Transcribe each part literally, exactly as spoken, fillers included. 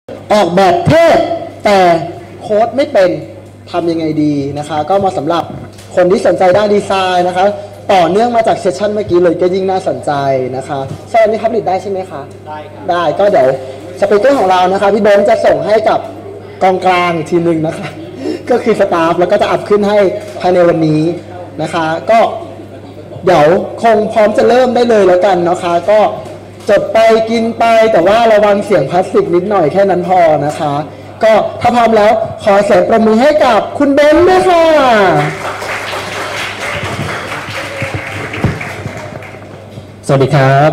ออกแบบเทพแต่โค้ดไม่เป็นทำยังไงดีนะคะก็มาสำหรับคนที่สนใจด้านดีไซน์นะคะต่อเนื่องมาจากเซสชั่นเมื่อกี้เลยก็ยิ่งน่าสนใจนะคะใช่อันนี้ครับผลิตได้ใช่ไหมคะได้ครับได้ก็เดี๋ยวสปีกเกอร์ของเรานะคะพี่เบนจะส่งให้กับกองกลางทีนึงนะคะก็คือสตาฟแล้วก็จะอัพขึ้นให้ภายในวันนี้นะคะก็เดี๋ยวคงพร้อมจะเริ่มได้เลยแล้วกันนะคะก็จดไปกินไปแต่ว่าระวังเสียงพลาสติกนิดหน่อยแค่นั้นพอนะคะก็ถ้าพร้อมแล้วขอเสียงประมือให้กับคุณเบนด้วยค่ะสวัสดีครับ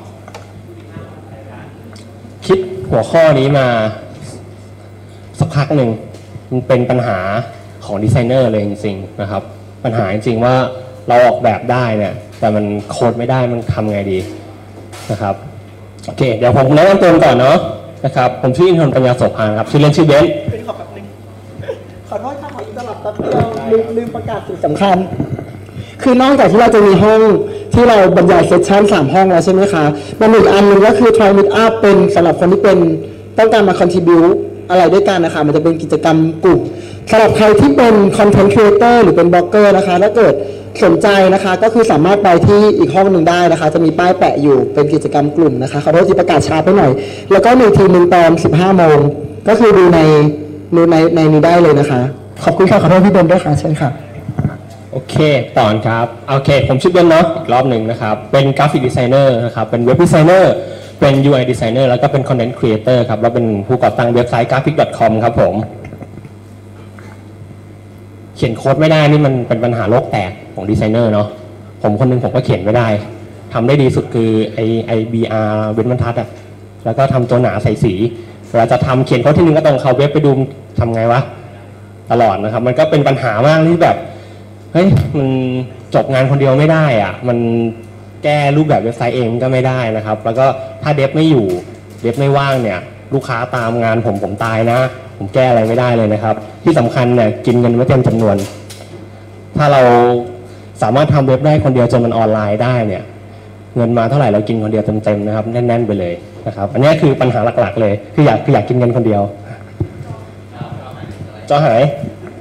คิดหัวข้อนี้มาสักพักหนึ่งมันเป็นปัญหาของดีไซเนอร์เลยจริงๆนะครับปัญหาจริงๆว่าเราออกแบบได้เนี่ยแต่มันโค้ดไม่ได้มันทำไงดีนะครับโอเคเดี๋ยวผมแนะนำตัวก่อนเนาะนะครับผมชื่ออินทนปัญญาโสภาครับชื่อเล่นชื่อเบนขอแป๊บนึงขอโทษค่ะขออินเตอร์ลับแป๊บเดียวลืมลืมประกาศสิ่งสำคัญคือนอกจากที่เราจะมีห้องที่เราบรรยายเซสชั่นสามห้องแล้วใช่ไหมคะมันอีกอันหนึ่งก็คือ Try Meet Up เป็นสำหรับคนที่เป็นต้องการมา contribute อะไรด้วยกันนะคะมันจะเป็นกิจกรรมกลุ่มสำหรับใครที่เป็น content creator หรือเป็นบล็อกเกอร์นะคะถ้าเกิดสนใจนะคะก็คือสามารถไปที่อีกห้องหนึ่งได้นะคะจะมีป้ายแปะอยู่เป็นกิจกรรมกลุ่มนะคะขอโทษที่ประกาศช้าไปหน่อยแล้วก็มีทีมหนึ่งตอนสิบห้าโมงก็คือดูในดูในในนี้ได้เลยนะคะขอบคุณค่ะขอโทษพี่เบนด้วยค่ะเชิญค่ะโอเคต่อครับโอเคผมชื่อเบนเนาะอีกรอบหนึ่งนะครับเป็นกราฟิกดีไซเนอร์นะครับเป็นเว็บดีไซเนอร์เป็น ยู ไอ ดีไซเนอร์แล้วก็เป็นคอนเทนต์ครีเอเตอร์ครับแล้วเป็นผู้ก่อตั้งเว็บไซต์ กราฟิก ดอท คอม ครับผมเขียนโค้ดไม่ได้นี่มันเป็นปัญหาโลกแตกของดีไซเนอร์เนาะผมคนนึงผมก็เขียนไม่ได้ทำได้ดีสุดคือไอไอบีอาร์เว้นบรรทัดอะแล้วก็ทำตัวหนาใส่สีเวลาจะทำเขียนโค้ดที่นึงก็ต้องเข้าเว็บไปดูทำไงวะตลอดนะครับมันก็เป็นปัญหามากที่แบบเฮ้ยมันจบงานคนเดียวไม่ได้อะมันแก้รูปแบบเว็บไซต์เองก็ไม่ได้นะครับแล้วก็ถ้าเดฟไม่อยู่เดฟไม่ว่างเนี่ยลูกค้าตามงานผมผมตายนะผมแก้อะไรไม่ได้เลยนะครับที่สำคัญเนี่ยกินเงินไม่เต็มจำนวนถ้าเราสามารถทำเว็บได้คนเดียวจนมันออนไลน์ได้เนี่ยเงินมาเท่าไหร่เรากินคนเดียวเต็มๆนะครับแน่นๆไปเลยนะครับอันนี้คือปัญหาหลักๆเลยคืออยากคืออยากกินเงินคนเดียวจอหาย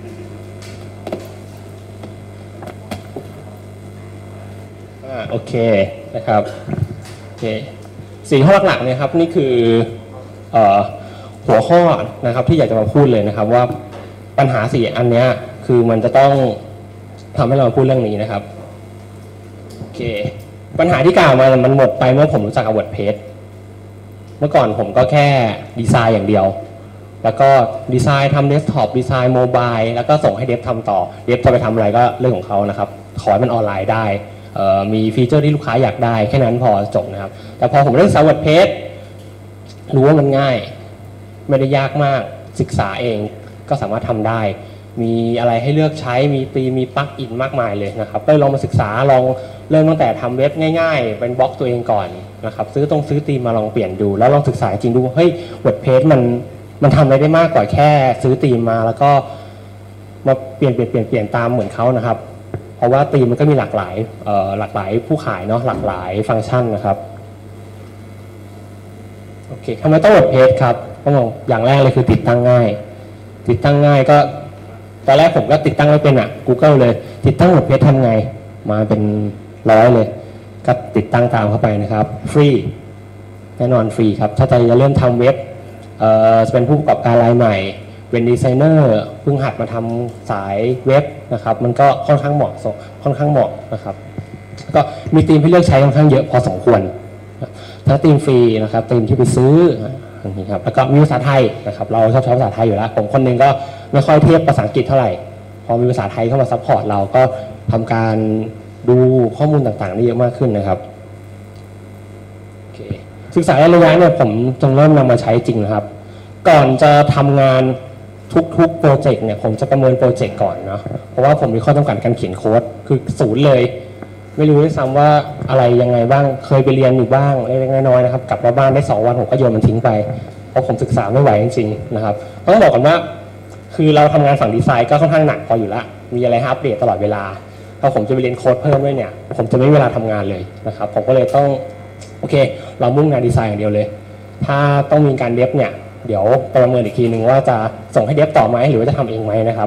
โอเคนะครับโอเคสี่ข้อหลักๆเนี่ยครับนี่คือเอ่อหัวข้อนะครับที่อยากจะมาพูดเลยนะครับว่าปัญหาสี่อันเนี้ยคือมันจะต้องทำให้เราพูดเรื่องนี้นะครับโอเคปัญหาที่กล่าวมามันหมดไปเมื่อผมรู้จักกับ WordPress เมื่อก่อนผมก็แค่ดีไซน์อย่างเดียวแล้วก็ดีไซน์ทำเดสก์ท็อปดีไซน์โมบายแล้วก็ส่งให้เดฟทำต่อเดฟจะไปทำอะไรก็เรื่องของเขานะครับขอให้มันออนไลน์ได้มีฟีเจอร์ที่ลูกค้าอยากได้แค่นั้นพอจบนะครับแต่พอผมเล่น WordPress รู้ว่ามันง่ายไม่ได้ยากมากศึกษาเองก็สามารถทำได้มีอะไรให้เลือกใช้มีตีมีปลั๊กอินมากมายเลยนะครับก็ลองมาศึกษาลองเริ่มตั้งแต่ทำเว็บง่ายๆเป็นบล็อกตัวเองก่อนนะครับซื้อตรงซื้อตีมมาลองเปลี่ยนดูแล้วลองศึกษาจริงดูเฮ้ย WordPress มันมันทำอะไรได้มากกว่าแค่ซื้อตีมมาแล้วก็มาเปลี่ยนเปลี่ยนเปลี่ยนเปลี่ยนตามเหมือนเขานะครับเพราะว่าตีมมันก็มีหลากหลายเอ่อหลากหลายผู้ขายเนาะหลากหลายฟังก์ชันนะครับโอเคทำไมต้อง WordPress ครับต้องบอกอย่างแรกเลยคือติดตั้งง่ายติดตั้งง่ายก็ตอนแรกผมก็ติดตั้งไม่เป็นอ่ะ Google เลยติดตั้ง WordPress ทำไงมาเป็นร้อยเลยก็ติดตั้งตามเข้าไปนะครับฟรีแน่นอนฟรีครับถ้าจะเริ่มทำเว็บเอ่อจะเป็นผู้ประกอบการรายใหม่เป็นดีไซเนอร์เพิ่งหัดมาทำสายเว็บนะครับมันก็ค่อนข้างเหมาะค่อนข้างเหมาะนะครับก็มีธีมให้เลือกใช้ค่อนข้างเยอะพอสมควรทั้งธีมฟรีนะครับธีมที่ไปซื้อนี่ครับแล้วก็มีภาษาไทยนะครับเราชอบใช้ภาษาไทยอยู่แล้วผมคนนึงก็ไม่ค่อยเทียบภาษาอังกฤษเท่าไหร่พอมีภาษาไทยเข้ามาซัพพอร์ตเราก็ทำการดูข้อมูลต่างๆได้เยอะมากขึ้นนะครับโอเคศึกษาระยะเนี่ยผมจงเริ่มนำมาใช้จริงนะครับก่อนจะทำงานทุกๆโปรเจกต์เนี่ยผมจะประเมินโปรเจกต์ก่อนเนาะเพราะว่าผมมีข้อจำกัดการเขียนโค้ดคือศูนย์เลยไม่รู้ด้วยซ้ำว่าอะไรยังไงบ้างเคยไปเรียนอยู่บ้างเล็กๆน้อยๆนะครับกลับมาบ้านได้สองวันผมก็โยนมันทิ้งไปเพราะผมศึกษาไม่ไหวจริงๆนะครับต้องบอกก่อนว่าคือเราทำงานฝั่งดีไซน์ก็ค่อนข้างหนักพออยู่แล้วมีอะไรอัปเดตตลอดเวลาพอผมจะไปเรียนโค้ดเพิ่มด้วยเนี่ยผมจะไม่มีเวลาทำงานเลยนะครับผมก็เลยต้องโอเคเรามุ่งงานดีไซน์อย่างเดียวเลยถ้าต้องมีการเดฟเนี่ยเดี๋ยวประเมินอีกทีหนึ่งว่าจะส่งให้เดฟต่อไหมหรือว่าจะทำเองไหมนะครับ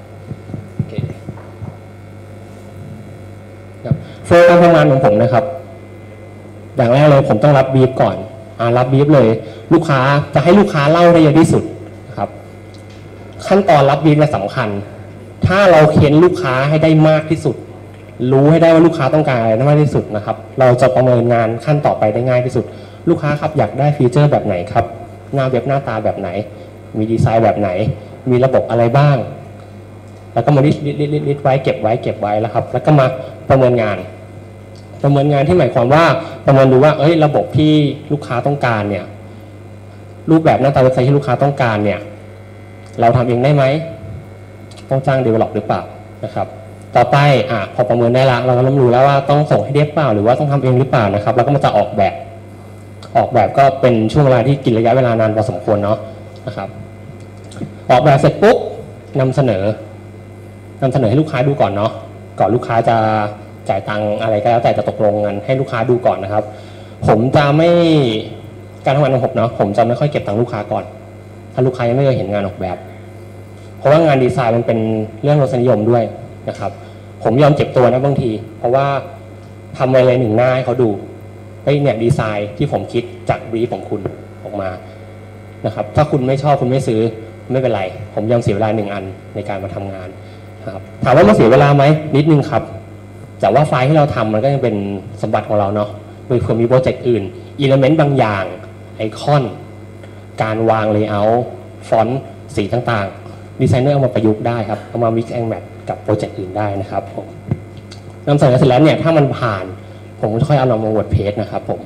โฟล์การทำงานของผมนะครับอย่างแรกเลยผมต้องรับบีฟก่อนอ่ารับบีฟเลยลูกค้าจะให้ลูกค้าเล่าได้เยอะที่สุดนะครับขั้นตอนรับบีฟเนี่ยสำคัญถ้าเราเค้นลูกค้าให้ได้มากที่สุดรู้ให้ได้ว่าลูกค้าต้องการอะไรมากที่สุดนะครับเราจะประเมินงานขั้นต่อไปได้ง่ายที่สุดลูกค้าครับอยากได้ฟีเจอร์แบบไหนครับหน้าเว็บหน้าตาแบบไหนมีดีไซน์แบบไหนมีระบบอะไรบ้างแล้วก็มาลิสต์ลิสต์ลิสต์ไว้เก็บไว้เก็บไว้แล้วครับแล้วก็มาประเมินงานประเมินงานที่หมายความว่าประเมินดูว่าเอ้ยระบบที่ลูกค้าต้องการเนี่ยรูปแบบหน้าตาเว็บไซต์ที่ลูกค้าต้องการเนี่ยเราทำเองได้ไหมต้องจ้าง develop หรือเปล่านะครับต่อไปอ่ะพอประเมินได้ละเราก็เริ่มรู้แล้วว่าต้องส่งให้เดฟเปล่าหรือว่าต้องทำเองหรือเปล่านะครับแล้วก็มันจะออกแบบออกแบบก็เป็นช่วงเวลาที่กินระยะเวลานานพอสมควรเนาะนะครับออกแบบเสร็จปุ๊บนำเสนอนำเสนอให้ลูกค้าดูก่อนเนาะก่อนลูกค้าจะจ่ายตังอะไรก็แล้วแต่จะตกลงกันให้ลูกค้าดูก่อนนะครับผมจะไม่การทำงานของผมเนาะผมจะไม่ค่อยเก็บตังค์ลูกค้าก่อนถ้าลูกค้ายังไม่เคยเห็นงานออกแบบเพราะว่างานดีไซน์มันเป็นเรื่องรสนิยมด้วยนะครับผมยอมเจ็บตัวนะบางทีเพราะว่าทำอะไรหนึ่งหน้าให้เขาดูไอ้เนี่ยดีไซน์ที่ผมคิดจากบรีฟของคุณออกมานะครับถ้าคุณไม่ชอบคุณไม่ซื้อไม่เป็นไรผมยอมเสียเวลาหนึ่งอันในการมาทำงานครับถามว่ามันเสียเวลาไหมนิดนึงครับแต่ว่าไฟล์ที่เราทำมันก็ยังเป็นสมบัติของเราเนาะโดยเผื่อมีโปรเจกต์อื่นอิเลเมนต์บางอย่างไอคอนการวางเลเยอร์ฟอนต์สีต่างๆดีไซเนอร์เอามาประยุกต์ได้ครับเอามา mix and match กับโปรเจกต์อื่นได้นะครับผมนำเสนอเสร็จแล้วเนี่ยถ้ามันผ่านผมก็ค่อยเอาลงมา WordPress นะครับผม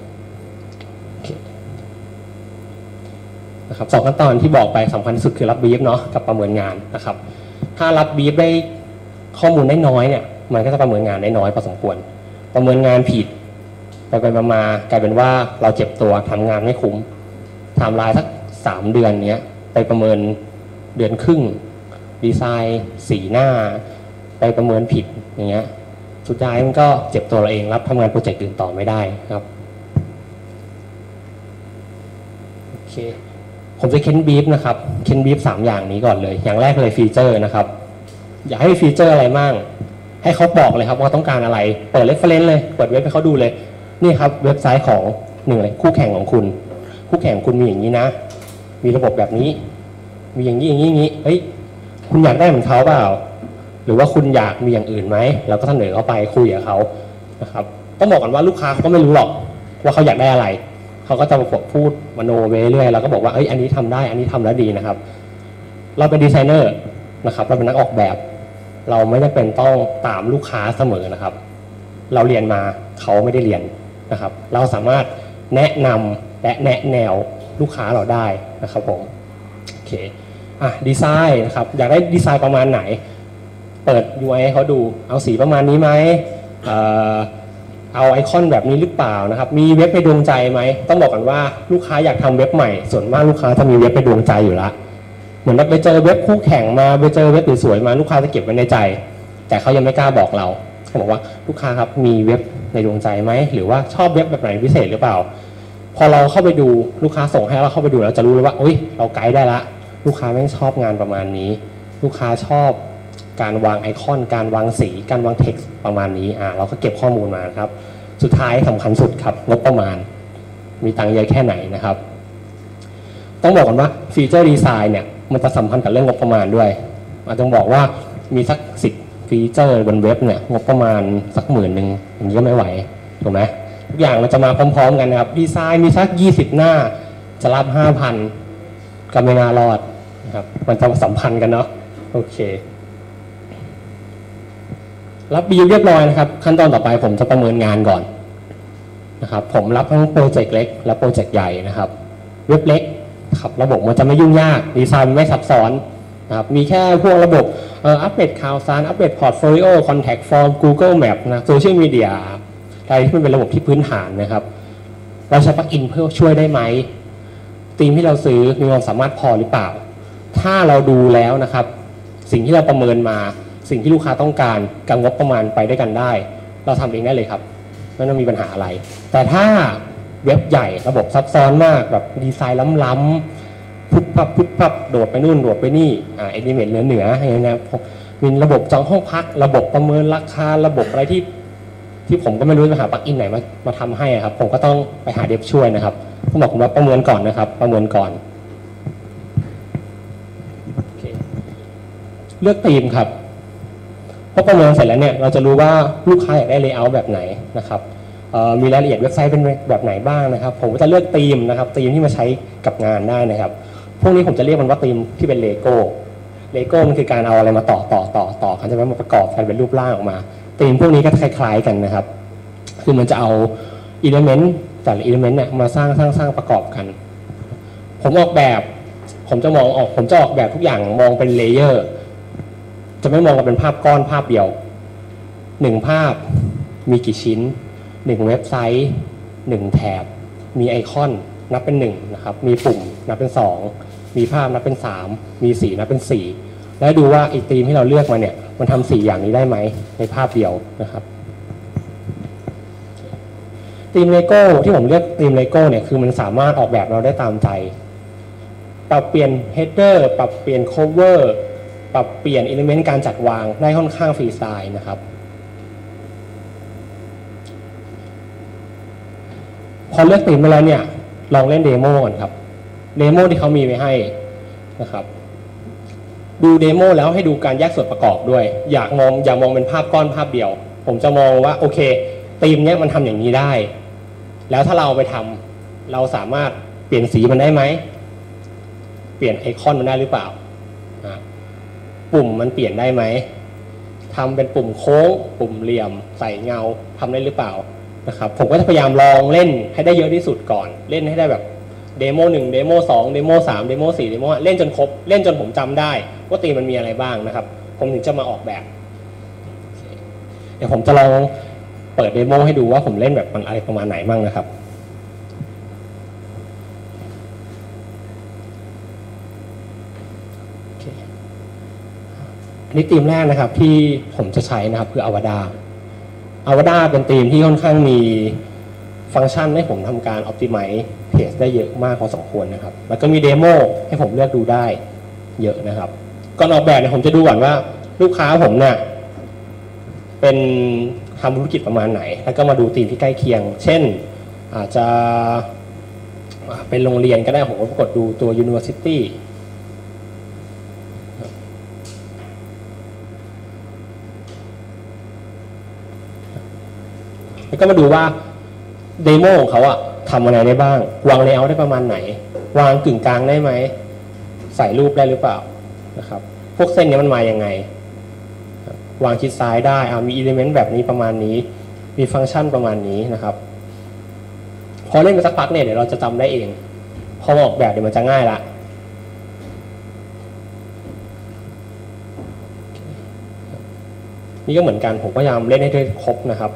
นะครับสองขั้นตอนที่บอกไปสำคัญที่สุดคือรับบีฟเนาะกับประเมินงานนะครับถ้ารับบีฟได้ข้อมูลได้น้อยเนี่ยมันก็จะประเมินงานได้น้อยพอสมควรประเมินงานผิดไปไปมากลายเป็นว่าเราเจ็บตัวทำงานไม่คุ้มไทม์ไลน์สักสามเดือนเนี้ยไปประเมินเดือนครึ่งดีไซน์สีหน้าไปประเมินผิดอย่างเงี้ยสุดท้ายมันก็เจ็บตัวเราเองรับทำงานโปรเจกต์อื่นต่อไม่ได้ครับโอเคผมจะเค้นบีฟนะครับเค้นบีฟสามอย่างนี้ก่อนเลยอย่างแรกเลยฟีเจอร์นะครับอยากให้ฟีเจอร์อะไรมั่งให้เขาบอกเลยครับว่าต้องการอะไรเปิดเรฟเฟรนซ์เลยเปิดเว็บให้เขาดูเลยนี่ครับเว็บไซต์ของหนึ่งเลยคู่แข่งของคุณคู่แข่งคุณมีอย่างนี้นะมีระบบแบบนี้มีอย่างนี้อย่างนี้อย่างนี้เฮ้ยคุณอยากได้เหมือนเขาเปล่าหรือว่าคุณอยากมีอย่างอื่นไหมเราก็เสนอเข้าไปคุยกับเขานะครับต้องบอกก่อนว่าลูกค้าเขาก็ไม่รู้หรอกว่าเขาอยากได้อะไรเขาก็จะมาพูดมโนไปเรื่อยเราก็บอกว่าเอ้ยอันนี้ทำได้อันนี้ทำแล้วดีนะครับเราเป็นดีไซเนอร์นะครับเราเป็นนักออกแบบเราไม่จำเป็นต้องตามลูกค้าเสมอนะครับเราเรียนมาเขาไม่ได้เรียนนะครับเราสามารถแนะนำและแนะแนวลูกค้าเราได้นะครับผมโอเคอ่ะดีไซน์นะครับอยากได้ดีไซน์ประมาณไหนเปิด ยู ไอ ให้เขาดูเอาสีประมาณนี้ไหมเอ่อเอาไอคอนแบบนี้หรือเปล่านะครับมีเว็บในดวงใจไหมต้องบอกกันว่าลูกค้าอยากทำเว็บใหม่ส่วนมากลูกค้าจะมีเว็บในดวงใจอยู่แล้วเหมือนไปเจอเว็บคู่แข่งมาไปเจอเว็บสวยๆมาลูกค้าจะเก็บไว้ในใจแต่เขายังไม่กล้าบอกเราเขาบอกว่าลูกค้าครับมีเว็บในดวงใจไหมหรือว่าชอบเว็บแบบไหนพิเศษหรือเปล่าพอเราเข้าไปดูลูกค้าส่งให้เราเข้าไปดูเราจะรู้เลยว่าโอ๊ยเราไกด์ได้ละลูกค้าไม่ชอบงานประมาณนี้ลูกค้าชอบการวางไอคอนการวางสีการวางเท็กซ์ประมาณนี้อ่าเราก็เก็บข้อมูลมาครับสุดท้ายสำคัญสุดครับงบประมาณมีตังค์เยอะแค่ไหนนะครับต้องบอกก่อนว่าฟีเจอร์ดีไซน์เนี่ยมันจะสัมพันธ์กับเรื่องงบประมาณด้วยอาจจะบอกว่ามีสักสิบฟีเจอร์บนเว็บเนี่ยงบประมาณสักหมื่นหนึ่งอย่างนี้ก็ไม่ไหวถูกไหมทุกอย่างมันจะมาพร้อมๆกันนะครับดีไซน์มีสักยี่สิบหน้าจะรับห้าพันก็ไม่น่ารอดนะครับมันจะสัมพันธ์กันเนาะโอเครับบีฟเรียบร้อยนะครับขั้นตอนต่อไปผมจะประเมินงานก่อนนะครับผมรับทั้งโปรเจกต์เล็กและโปรเจกต์ใหญ่นะครับเว็บเล็กครับระบบมันจะไม่ยุ่งยากดีไซน์ไม่ซับซ้อนนะครับมีแค่พวกระบบอัปเดตข่าวสารอัปเดตพอร์ตโฟลิโอคอนแทคฟอร์ม Google Map นะโซเชียลมีเดียอะไรที่มันเป็นระบบที่พื้นฐานนะครับเราใช้ปลั๊กอินเพื่อช่วยได้ไหมธีมที่เราซื้อมีความสามารถพอหรือเปล่าถ้าเราดูแล้วนะครับสิ่งที่เราประเมินมาสิ่งที่ลูกค้าต้องการกับงบประมาณไปด้วยกันได้เราทำเองได้เลยครับไม่ต้องมีปัญหาอะไรแต่ถ้าเว็บใหญ่ระบบซับซ้อนมากแบบดีไซน์ล้ำๆทุกพับพึบพับโดดไปนู่นโดดไปนี่อ่าเอลิเมนต์เหนือเหนืออะไรเงี้ยมีระบบจองห้องพักระบบประเมินราคาระบบอะไรที่ที่ผมก็ไม่รู้จะหาปลั๊กอินไหนมามาทำให้ครับผมก็ต้องไปหาเดฟช่วยนะครับผมบอกผมว่าประเมินก่อนนะครับประเมินก่อนเลือกธีมครับพอประเมินเสร็จแล้วเนี่ยเราจะรู้ว่าลูกค้าอยากได้เลเยอร์แบบไหนนะครับมีรายละเอียดเว็บไซต์เป็นแบบไหนบ้างนะครับผมก็จะเลือกธีมนะครับธีมที่มาใช้กับงานได้นะครับพวกนี้ผมจะเรียกมันว่าธีมที่เป็นเลโก้เลโก้มันคือการเอาอะไรมาต่อต่อต่อต่อกันจะมาประกอบกันเป็นรูปร่างออกมาธีมพวกนี้ก็คล้ายๆกันนะครับคือมันจะเอาอิเลเมนต์แต่ละอิเลเมนต์เนี่ยมาสร้างสร้างสร้างประกอบกันผมออกแบบผมจะมองออกผมจะออกแบบทุกอย่างมองเป็นเลเยอร์จะไม่มองกันเป็นภาพก้อนภาพเดียวหนึ่งภาพมีกี่ชิ้นหนึ่งเว็บไซต์หนึ่งแถบมีไอคอนนับเป็นหนึ่งนะครับมีปุ่มนับเป็นสองมีภาพนับเป็นสามมีสีนับเป็นสี่แล้วดูว่าไอธีมที่เราเลือกมาเนี่ยมันทำสี่อย่างนี้ได้ไหมในภาพเดียวนะครับธีมเลโก้ที่ผมเลือกธีมเลโก้เนี่ยคือมันสามารถออกแบบเราได้ตามใจปรับเปลี่ยน header ปรับเปลี่ยน cover ปรับเปลี่ยนอิเลเมนต์การจัดวางได้ค่อนข้างฟรีสไตล์นะครับพอเลือกธีมไปแล้วเนี่ยลองเล่นเดโมก่อนครับเดโมที่เขามีไว้ให้นะครับดูเดโมแล้วให้ดูการแยกส่วนประกอบด้วยอยากมองอย่ามองเป็นภาพก้อนภาพเดียวผมจะมองว่าโอเคธีมเนี้ยมันทำอย่างนี้ได้แล้วถ้าเราไปทำเราสามารถเปลี่ยนสีมันได้ไหมเปลี่ยนไอคอนมันได้หรือเปล่าปุ่มมันเปลี่ยนได้ไหมทำเป็นปุ่มโค้งปุ่มเหลี่ยมใส่เงาทำได้หรือเปล่านะครับผมก็จะพยายามลองเล่นให้ได้เยอะที่สุดก่อนเล่นให้ได้แบบเดโมหนึ่งเดโมสองเดโมสามเดโมสี่เดโมเล่นจนครบเล่นจนผมจำได้ว่าธีมมันมีอะไรบ้างนะครับผมถึงจะมาออกแบบเดี๋ยวผมจะลองเปิดเดโมให้ดูว่าผมเล่นแบบมันอะไรประมาณไหนบ้างนะครับอันนี้ธีมแรกนะครับที่ผมจะใช้นะครับคือ Avada Avada เป็นธีมที่ค่อนข้างมีฟังก์ชันให้ผมทำการ optimize เพจได้เยอะมากพอสมควรนะครับแล้วก็มีเดโมให้ผมเลือกดูได้เยอะนะครับก่อนออกแบบเนี่ยผมจะดูก่อนว่าลูกค้าผมเนี่ยเป็นทำธุรกิจประมาณไหนแล้วก็มาดูธีมที่ใกล้เคียงเช่นอาจจะเป็นโรงเรียนก็ได้ผมก็กดดูตัว University แล้วก็มาดูว่าเดโมของเขาอะทำอะไรได้บ้างวางเลเยอร์ได้ประมาณไหนวางกึ่งกลางได้ไหมใส่รูปได้หรือเปล่านะครับพวกเส้นนี้มันมายังไงวางชิดซ้ายได้มีอิเลเมนต์แบบนี้ประมาณนี้มีฟังก์ชันประมาณนี้นะครับพอเล่นไปสักพักเนี่ยเดี๋ยวเราจะจำได้เองพอออกแบบเดี๋ยวมันจะง่ายละนี่ก็เหมือนกันผมพยายามเล่นให้ได้ครบนะครับ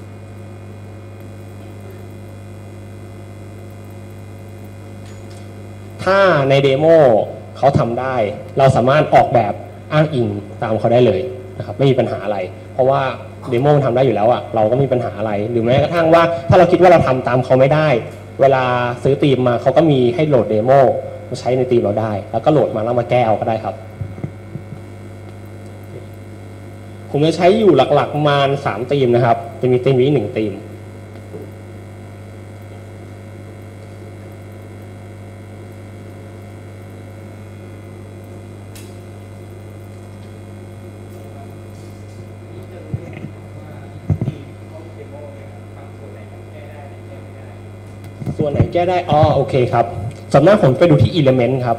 ถ้าในเดโมเขาทำได้เราสามารถออกแบบอ้างอิงตามเขาได้เลยนะครับไม่มีปัญหาอะไรเพราะว่าเดโมมันทำได้อยู่แล้วอ่ะเราก็มีปัญหาอะไรหรือแม้กระทั่งว่าถ้าเราคิดว่าเราทำตามเขาไม่ได้เวลาซื้อธีมมาเขาก็มีให้โหลดเดโมมาใช้ในธีมเราได้แล้วก็โหลดมาแล้วมาแก้เอาก็ได้ครับผมจะใช้อยู่หลักๆประมาณสามธีมนะครับจะมีธีมนี้หนึ่งธีมส่วนไหนแก้ได้อ๋อโอเคครับส่วนมากผมไปดูที่ Element ครับ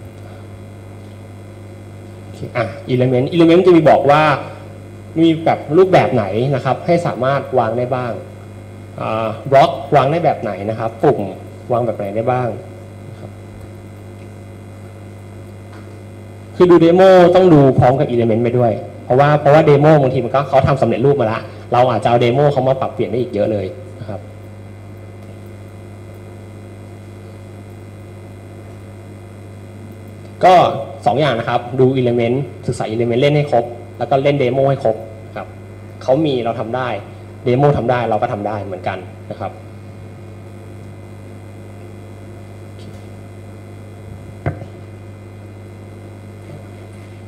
อ่ะ Element Element จะมีบอกว่ามีแบบรูปแบบไหนนะครับให้สามารถวางได้บ้างบล็อกวางได้แบบไหนนะครับปุ่มวางแบบไหนได้บ้างคือดูเดโมต้องดูพร้อมกับ Element ไปด้วยเพราะว่าเพราะว่าเดโมบางทีมันก็เขาทำสำเร็จรูปมาละเราอาจจะเอาเดโมเขามาปรับเปลี่ยนได้อีกเยอะเลยนะครับก็สองอย่างนะครับดู Element ศึกษา Element เล่นให้ครบแล้วก็เล่นเดโมให้ครบครับเขามีเราทำได้เดโมทำได้เราก็ทำได้เหมือนกันนะครับ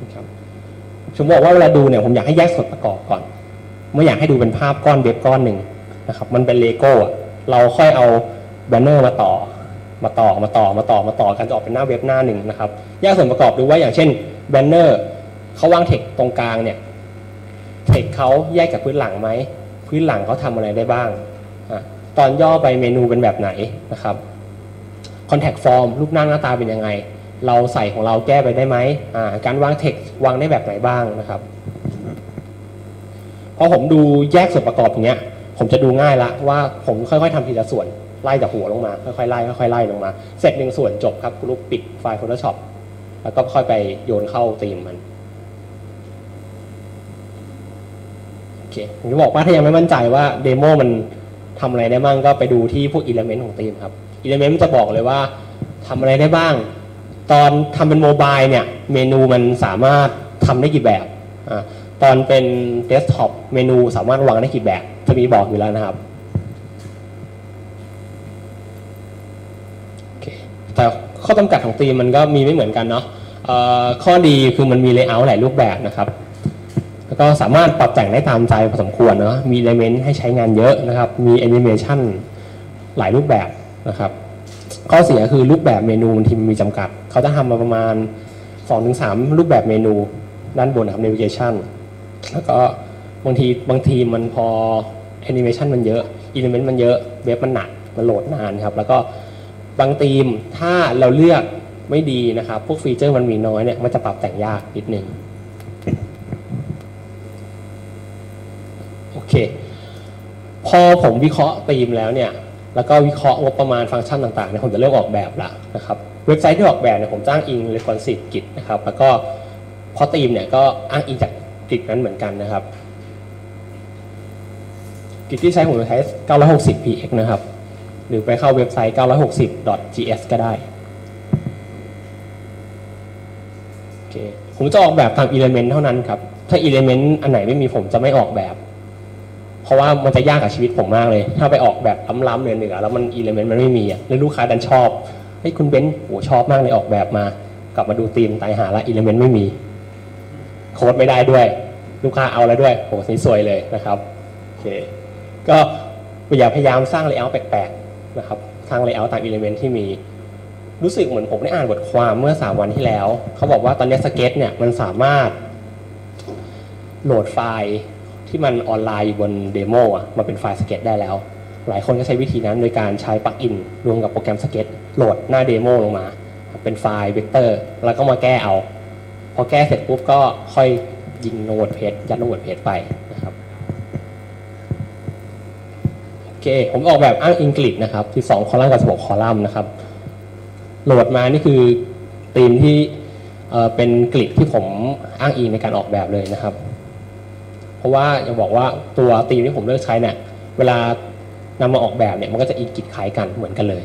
ครับผมบอกว่าเวลาดูเนี่ยผมอยากให้แยกส่วนประกอบก่อนไม่อยากให้ดูเป็นภาพก้อนเว็บก้อนหนึ่งนะครับมันเป็นเลโก้เราค่อยเอาแบนเนอร์มาต่อมาต่อมาต่อมาต่อมาต่อกันจะออกเป็นหน้าเว็บหน้าหนึ่งนะครับแยกส่วนประกอบดูว่าอย่างเช่นแบนเนอร์เขาวางเทคตรงกลางเนี่ยเทคเขาแยกจากพื้นหลังไหมพื้นหลังเขาทำอะไรได้บ้างตอนย่อไปเมนูเป็นแบบไหนนะครับคอนแทคฟอร์มรูปหน้าหน้าตาเป็นยังไงเราใส่ของเราแก้ไปได้ไหมการวางเทควางได้แบบไหนบ้างนะครับพอผมดูแยกส่วนประกอบอย่างเงี้ยผมจะดูง่ายละว่าผมค่อยๆทำทีละส่วนไล่จากหัวลงมาค่อยๆไล่ค่อยๆไล่ลงมาเสร็จหนึ่งส่วนจบครับรูปปิดไฟล์ Photoshop แล้วก็ค่อยไปโยนเข้าธีมมันโอเคผมจะบอกว่าถ้ายังไม่มั่นใจว่าเดโมมันทำอะไรได้บ้างก็ไปดูที่พวกอิเลเมนต์ของธีมครับอิเลเมนต์มันจะบอกเลยว่าทำอะไรได้บ้างตอนทำเป็นโมบายเนี่ยเมนูมันสามารถทำได้กี่แบบอ่าตอนเป็นเดสก์ท็อปเมนูสามารถวางได้กี่แบบจะมีบอกอยู่แล้วนะครับโอเคแต่ข้อจำกัดของธีมมันก็มีไม่เหมือนกันเนาะข้อดีคือมันมีเลเยอร์หลายรูปแบบนะครับแล้วก็สามารถปรับแต่งได้ตามใจพอสมควรเนาะมีอิเลเมนต์ให้ใช้งานเยอะนะครับมีแอนิเมชันหลายรูปแบบนะครับข้อเสียคือรูปแบบเมนูบางทีมันมีจำกัดเขาจะทำมาประมาณ สองถึงสาม รูปแบบเมนูด้านบนนะครับ navigation แล้วก็บางทีบางทีมันพอ animation มันเยอะ element มันเยอะเว็บมันหนักมันโหลดนานครับแล้วก็บางธีมถ้าเราเลือกไม่ดีนะครับพวกฟีเจอร์มันมีน้อยเนี่ยมันจะปรับแต่งยากนิดนึงโอเคพอผมวิเคราะห์ธีมแล้วเนี่ยแล้วก็วิเคราะห์งบประมาณฟังก์ชันต่างๆเนี่ยผมจะเริ่มออกแบบละนะครับเว็บไซต์ที่ออกแบบเนี่ยผมจ้างอิง responsive Git นะครับแล้วก็พอธีมเนี่ยก็อ้างอิงจาก Git นั้นเหมือนกันนะครับ Git ที่ใช้ผมจะใช้ เก้าร้อยหกสิบ พี เอ็กซ์ นะครับหรือไปเข้าเว็บไซต์ เก้าร้อยหกสิบ ดอท จี เอส ก็ได้โอเคผมจะออกแบบตาม element เท่านั้นครับถ้า element อันไหนไม่มีผมจะไม่ออกแบบเพราะว่ามันจะยากกับชีวิตผมมากเลยถ้าไปออกแบบล้ำๆเหนือๆแล้วมันอิเลเมนต์มันไม่มีอ่ะแล้วลูกค้าดันชอบเฮ้ยคุณเบนซ์โหชอบมากเลยออกแบบมากลับมาดูธีมตายหาละอิเลเมนต์ไม่มีโค้ดไม่ได้ด้วยลูกค้าเอาแล้วด้วยโหนี่สวยเลยนะครับโอเคก็อย่าพยายามสร้างเลเยอร์แปลกๆนะครับสร้างเลเยอร์ตามอิเลเมนต์ที่มีรู้สึกเหมือนผมได้อ่านบทความเมื่อสามวันที่แล้วเขาบอกว่าตอนนี้สเก็ตเนี่ยมันสามารถโหลดไฟล์ที่มันออนไลน์อยู่บนเดโมอ่ะมาเป็นไฟล์สเก็ตได้แล้วหลายคนก็ใช้วิธีนั้นโดยการใช้ปลั๊กอินรวมกับโปรแกรมสเก็ตโหลดหน้าเดโมลงมาเป็นไฟล์เวกเตอร์แล้วก็มาแก้เอาพอแก้เสร็จปุ๊บก็ค่อยยิงลง WordPress ยัดลง WordPress ไปนะครับโอเคผมออกแบบอ้างอิงกฤษนะครับที่สองคอลัมน์กับสิบหกคอลัมน์นะครับโหลดมานี่คือธีมที่เอ่อเป็นกฤษที่ผมอ้างอิงในการออกแบบเลยนะครับเพราะว่ายังบอกว่าตัวธีมที่ผมเลือกใช้เนี่ยเวลานำมาออกแบบเนี่ยมันก็จะอิงกฤษคล้ายกันเหมือนกันเลย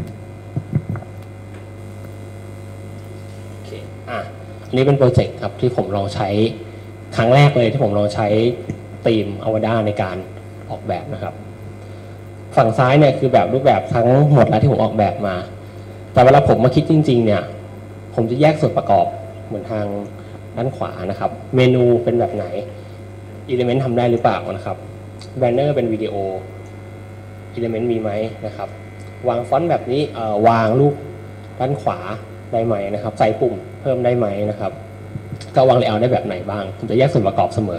โอเคอ่ะอันนี้เป็นโปรเจกต์ครับที่ผมลองใช้ครั้งแรกเลยที่ผมลองใช้ธีม Avada ในการออกแบบนะครับฝั่งซ้ายเนี่ยคือแบบรูปแบบทั้งหมดแล้วที่ผมออกแบบมาแต่เวลาผมมาคิดจริงๆเนี่ยผมจะแยกส่วนประกอบเหมือนทางด้านขวานะครับเมนูเป็นแบบไหนelement ทำได้หรือเปล่านะครับแบนเนอร์เป็นวิดีโอ element มีไหมนะครับวางฟอนต์แบบนี้วางรูปด้านขวาได้ไหมนะครับใส่ปุ่มเพิ่มได้ไหมนะครับก็วางเลเยอร์ได้แบบไหนบ้างผมจะแยกส่วนประกอบเสมอ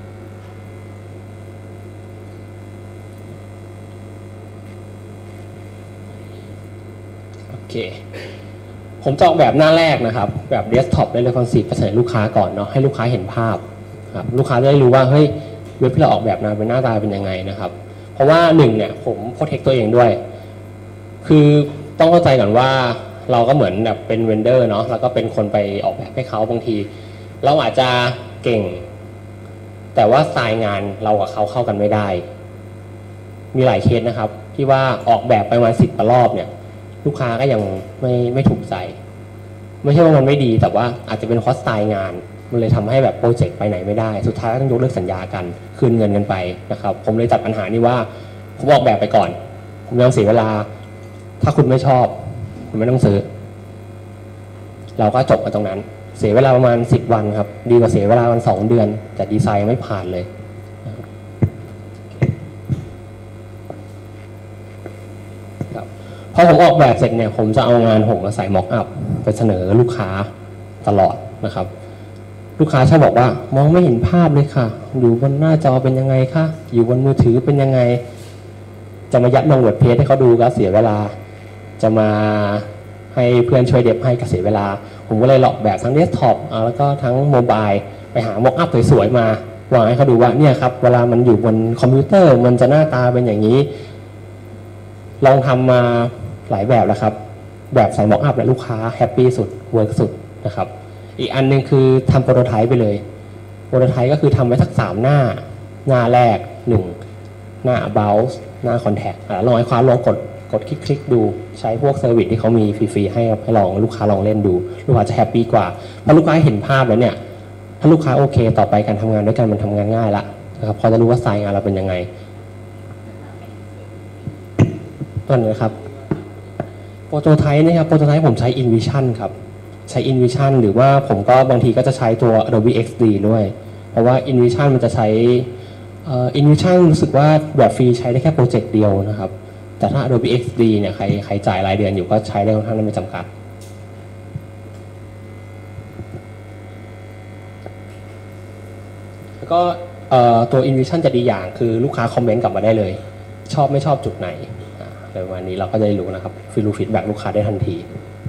โอเคผมจะออกแบบหน้าแรกนะครับแบบเดสก์ท็อปได้เลยคอนซีฟไปเสนอลูกค้าก่อนเนาะให้ลูกค้าเห็นภาพลูกค้าจะได้รู้ว่าเฮ้ยเว็บที่เราออกแบบมาเป็นหน้าตาเป็นยังไงนะครับเพราะว่าหนึ่งเนี่ยผมโปรเทคตัวเองด้วยคือต้องเข้าใจก่อนว่าเราก็เหมือนแบบเป็นเวนเดอร์เนาะแล้วก็เป็นคนไปออกแบบให้เขาบางทีเราอาจจะเก่งแต่ว่าสไตล์งานเรากับเขาเข้ากันไม่ได้มีหลายเคสนะครับที่ว่าออกแบบไปประมาณสิบรอบเนี่ยลูกค้าก็ยังไม่ไม่ถูกใจไม่ใช่ว่ามันไม่ดีแต่ว่าอาจจะเป็นเพราะสไตล์งานมันเลยทำให้แบบโปรเจกต์ไปไหนไม่ได้สุดท้ายต้องยกเลิกสัญญากันคืนเงินกันไปนะครับผมเลยจัดปัญหานี้ว่าผมออกแบบไปก่อนผมไม่ต้องเสียเวลาถ้าคุณไม่ชอบคุณไม่ต้องซื้อเราก็จบกันตรงนั้นเสียเวลาประมาณสิบวันครับดีกว่าเสียเวลาวันสองเดือนแต่ดีไซน์ไม่ผ่านเลยพอผมออกแบบเสร็จเนี่ยผมจะเอางานผมมาใส่ม็อกอัพไปเสนอลูกค้าตลอดนะครับลูกค้าชอบบอกว่ามองไม่เห็นภาพเลยค่ะอยู่บนหน้าจอเป็นยังไงคะอยู่บนมือถือเป็นยังไงจะมายัดลงวอร์ดเพจให้เขาดูก็เสียเวลาจะมาให้เพื่อนช่วยเดบให้ก็เสียเวลาผมก็เลยหลอกแบบทั้งเดสก์ท็อปแล้วก็ทั้งโมบายไปหาม็อกอัพสวยๆมาวางให้เขาดูว่าเนี่ยครับเวลามันอยู่บนคอมพิวเตอร์มันจะหน้าตาเป็นอย่างนี้ลองทำมาหลายแบบแล้วครับแบบใส่ม็อกอัพและลูกค้าแฮปปี้สุดเวิร์กสุดนะครับอีกอันนึงคือทำโปรโตไทป์ไปเลยโปรโตไทป์ก็คือทำไว้สักสามหน้าหน้าแรกหนึ่งหน้า about หน้า contact ลองให้ลูกค้าลองกดกดคลิกๆดูใช้พวกเซอร์วิสที่เขามีฟรีๆให้ให้ลองลูกค้าลองเล่นดูลูกค้าจะแฮปปี้กว่าเพราะลูกค้าเห็นภาพแล้วเนี่ยถ้าลูกค้าโอเคต่อไปการทำงานด้วยกันมันทำงานง่ายละนะครับพอจะรู้ว่าสไตล์งานเราเป็นยังไงต้นนะครับโปรโตไทป์นะครับโปรโตไทป์ผมใช้ InVision ครับใช้ InVision หรือว่าผมก็บางทีก็จะใช้ตัว Adobe เอ็กซ์ ดี ด้วยเพราะว่า InVision มันจะใช้เอ่อ InVision รู้สึกว่าแบบฟรีใช้ได้แค่โปรเจกต์เดียวนะครับแต่ถ้า Adobe เอ็กซ์ ดี เนี่ยใครใครจ่ายรายเดือนอยู่ก็ใช้ได้ค่อนข้างไม่จำกัดแล้วก็ตัว InVision จะดีอย่างคือลูกค้าคอมเมนต์กลับมาได้เลยชอบไม่ชอบจุดไหนในวันนี้เราก็จะได้รู้นะครับฟีลฟีดแบ็กลูกค้าได้ทันที